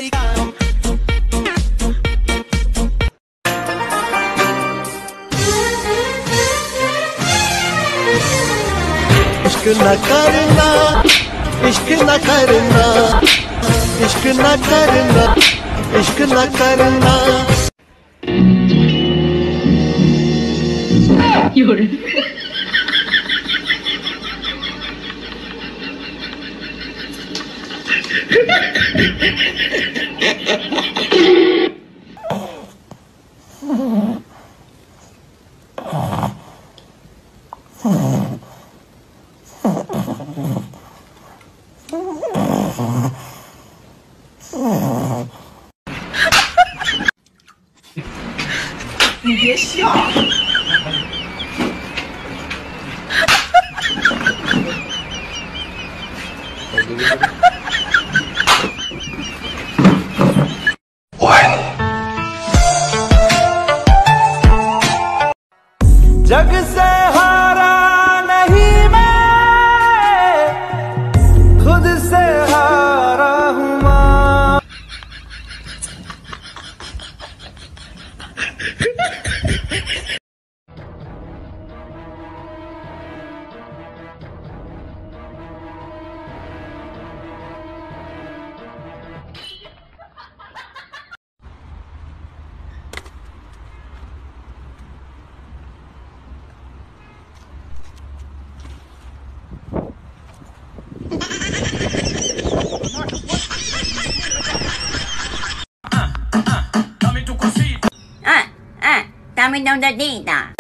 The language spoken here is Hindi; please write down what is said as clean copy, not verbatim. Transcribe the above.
इश्क न करना, इश्क न करना, इश्क न करना, इश्क न करना। 你别笑。 我爱你。जग से हारा नहीं मैं, खुद से हारा हूँ माँ। Dame una dita.